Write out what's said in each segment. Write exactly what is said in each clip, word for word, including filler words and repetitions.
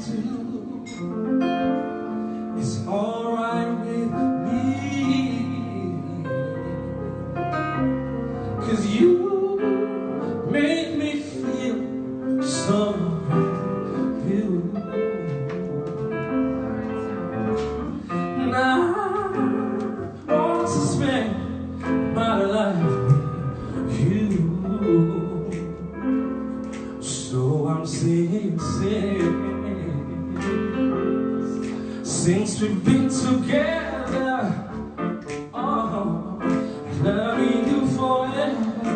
do is alright with me, 'cause you make me feel so beautiful. And I want to spend my life with you. So I'm singing, singing, since we've been together, oh, loving you forever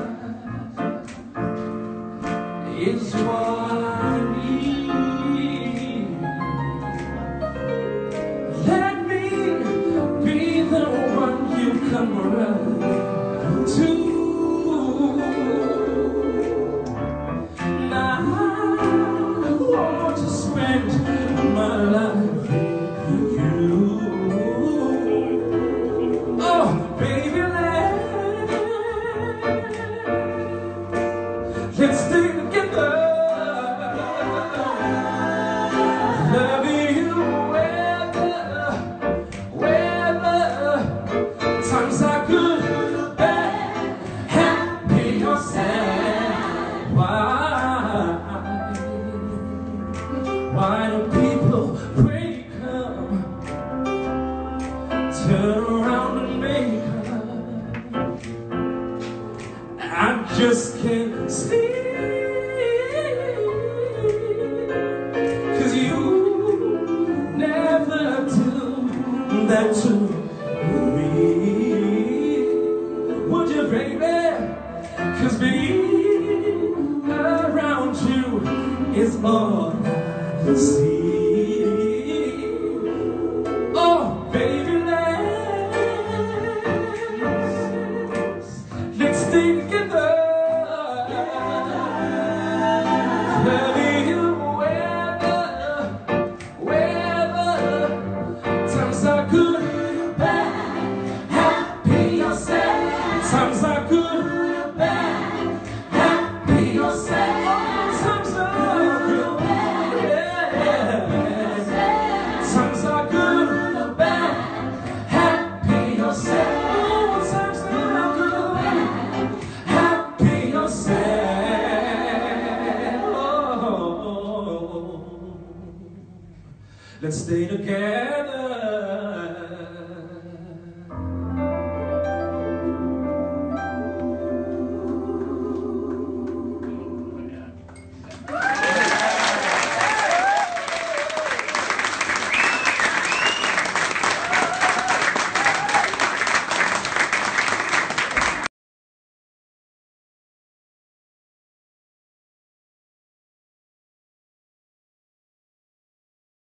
is what I need. Let me be the one you come around to. My life with you. Oh, baby, let's stay together. Loving you weather, weather. Times are good, bad, happy or sad. Why? Why do people break up, turn around and make up? I just can't sleep, 'cause you never do that to me. Would you, baby? 'Cause being around you is all see. Oh, baby, let's let's stay together. Loving you weather, weather. Times are good, bad, happy or sad. Times are good, bad, happy or sad. Times are good. Let's stay together.